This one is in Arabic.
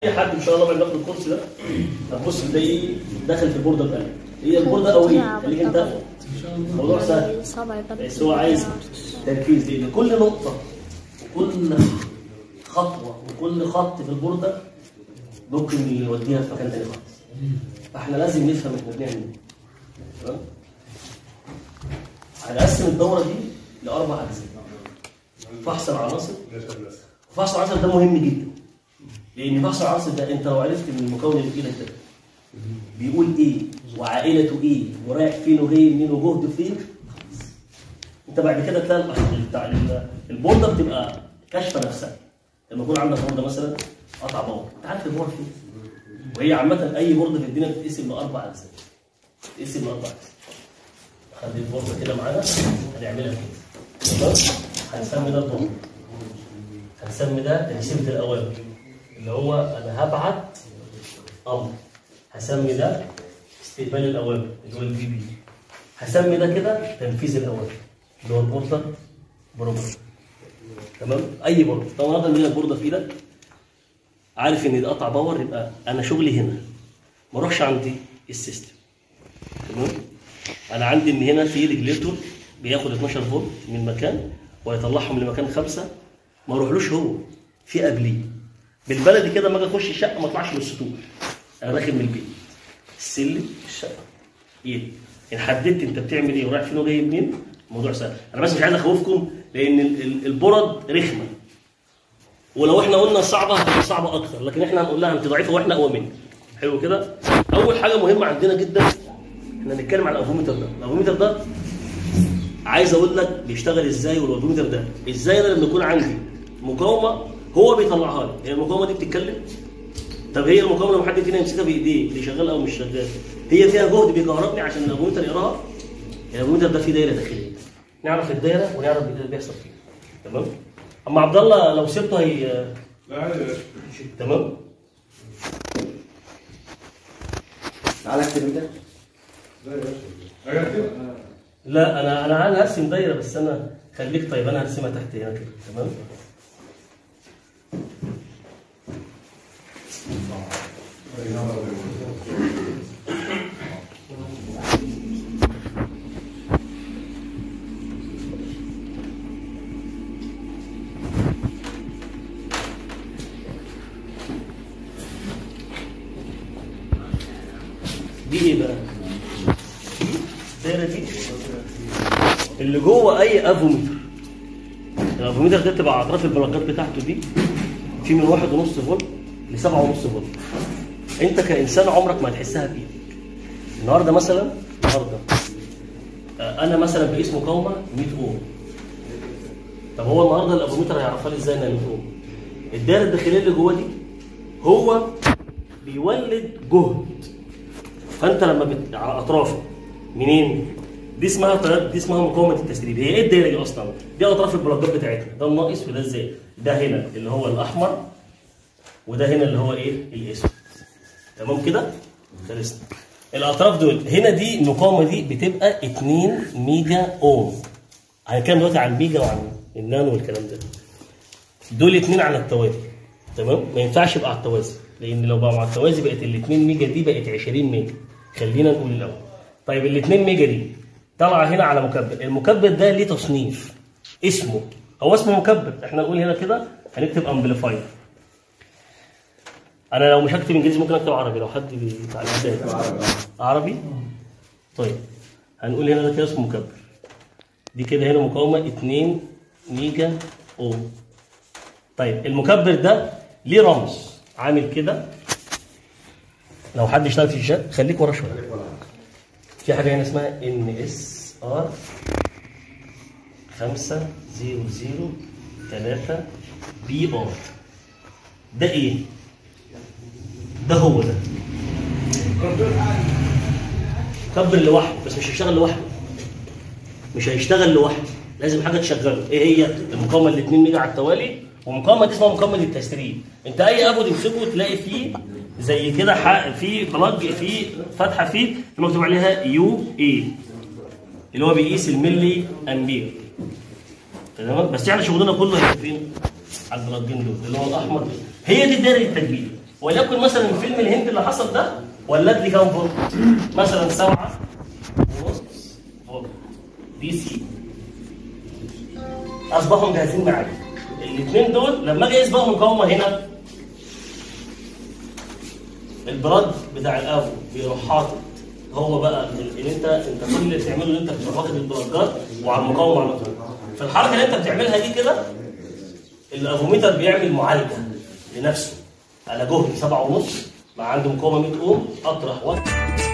حد ان شاء الله بعد ما ياخد الكورس ده هتبص تلاقيه داخل في البورده بقلب. هي البورده قويه خليك انت الموضوع سهل بس هو عايز تركيز لان كل نقطه وكل خطوه وكل خط في البورده ممكن يوديها في مكان تاني خالص. فاحنا لازم نفهم احنا بنعمل ايه. تمام؟ هنقسم الدوره دي لاربع اجزاء. فحص العناصر. فحص العناصر ده مهم جدا. لان فحص العناصر ده انت لو عرفت ان المكون اللي في ايدك ده بيقول ايه وعائلته ايه ورايح فين وجاي منين وجهده فين، انت بعد كده تلاقي البورده بتبقى كاشفه نفسها. لما يكون عندك بورده مثلا قطع باور، انت عارف الباور فين. وهي عامه اي بورده في الدنيا بتتقسم لاربع اجزاء. بتتقسم لاربع اجزاء. خلي البورده كده معانا هنعملها كده. تمام؟ هنسمي ده البورده. هنسمي ده تنسيبة الاوامر. اللي هو انا هبعت امر. هسمي ده استقبال الاوامر اللي هو البي بي. هسمي ده كده تنفيذ الاوامر اللي هو البورده بروجرام. تمام؟ اي بورده. طبعا هذا اللي هي البورده في ايدك عارف ان ده قطع باور، يبقى انا شغلي هنا ما اروحش عند السيستم. تمام؟ انا عندي ان هنا في ريجليتور بياخد 12 فولت من مكان ويطلعهم لمكان 5. ما اروحلوش هو في قبليه. بالبلدي كده لما اجي اخش الشقه ما اطلعش من السطوح. انا داخل من البيت. السلم الشقه. ايه؟ ان حددت انت بتعمل ايه ورايح فين وجاي منين الموضوع سهل. انا بس مش عايز اخوفكم لان البرد رخمه. ولو احنا قلنا صعبه هتبقى صعبه اكتر، لكن احنا هنقول لها انت ضعيفه واحنا اقوى منك. حلو كده؟ اول حاجه مهمه عندنا جدا احنا هنتكلم على الافوميتر ده. الافوميتر ده عايز اقول لك بيشتغل ازاي، والافوميتر ده ازاي انا لما يكون عندي مقاومه هو بيطلعها لي. هي المقاومه دي بتتكلم. طب هي المقاومه لما حد فينا يمسكها بايديه اللي شغال او مش شغال هي فيها جهد بيكهربني عشان الافوميتر يقراها. الافوميتر ده فيه دايره داخليه. نعرف الدايره ونعرف اللي بيحصل فيها. تمام؟ اما عبد الله لو سبته هي لا عادي. تمام؟ تعالى اكتب انت. لا يا باشا. اكتب؟ لا انا هرسم دايره بس انا خليك. طيب انا هرسمها تحت هنا كده. تمام؟ دي ايه بقى؟ الدايره دي اللي جوه اي افوميتر. الافوميتر ده بتبقى اطراف البلاجات بتاعته دي في من 1.5 فولت ل 7.5 فولت. انت كانسان عمرك ما هتحسها بايدك. النهارده مثلا انا مثلا بقيس مقاومه 100 اوم. طب هو النهارده الافوميتر هيعرفها لي ازاي انها 100 اوم؟ الدايره الداخليه اللي جوه دي هو بيولد جهد. فانت لما على اطرافه منين؟ دي اسمها مقاومه التسريب. هي ايه الدايره دي اصلا؟ دي اطراف البلاجات بتاعتنا. ده الناقص وده الزائد. ده هنا اللي هو الاحمر وده هنا اللي هو ايه؟ الاسود. تمام كده؟ خلصنا. الاطراف دول هنا دي المقاومه دي بتبقى 2 ميجا اوم. هنتكلم دلوقتي عن الميجا وعن النانو والكلام ده. دول اثنين على التوازي. تمام؟ ما ينفعش يبقى على التوازي لان لو بقى على التوازي بقت ال 2 ميجا دي بقت 20 ميجا. خلينا نقول الاول. طيب ال 2 ميجا دي طالعه هنا على مكبر. المكبر ده ليه تصنيف اسمه. هو اسمه مكبر. احنا نقول هنا كده هنكتب امبليفاير. انا لو مش هكتب انجليزي ممكن اكتب عربي لو حد بيتعلم عربي. طيب هنقول هنا ده كده اسمه مكبر. دي كده هنا مقاومه 2 ميجا اوم. طيب المكبر ده ليه رمز عامل كده. لو حد اشتغل في الشات خليك ورا شويه. في حاجه هنا اسمها NSR 5003 BR. ده ايه؟ ده هو ده. مكبر لوحده بس مش هيشتغل لوحده. مش هيشتغل لوحده. لازم حاجه تشغله. ايه هي؟ المقاومه ال 2 ميجا على التوالي. ومقاومه دي اسمها مقاومه التسريب. انت اي ابو تمسكه تلاقي فيه زي كده في بلاج في فتحه فيه مكتوب عليها UA اللي هو بيقيس الملي امبير. تمام؟ بس احنا شغلنا كله هيبقى فين؟ على البلاجين دول اللي هو الاحمر. هي دي دايره التكبير. وليكن مثلا فيلم الهند اللي حصل ده ولد لي كام فولت؟ مثلا 7 ونص فولت دي سي. اصبحوا جاهزين معايا. الاثنين دول لما اجي اقيس بقى مقاومه هنا، البراد بتاع الافو بيروح حاطط هو بقى انت كل اللي بتعمله ان انت بتروح واخد البرادات وعلى المقاومه على طول. في الحركه اللي انت بتعملها دي كده الافوميتر بيعمل معالجه لنفسه على جهد 7.5 مع عنده مقاومه 100 اوم اطرح 1